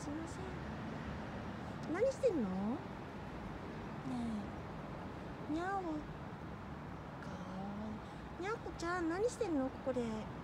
すいません。何してんの？ねえ、にゃお。かわいい。にゃおこちゃん、何してんのここで。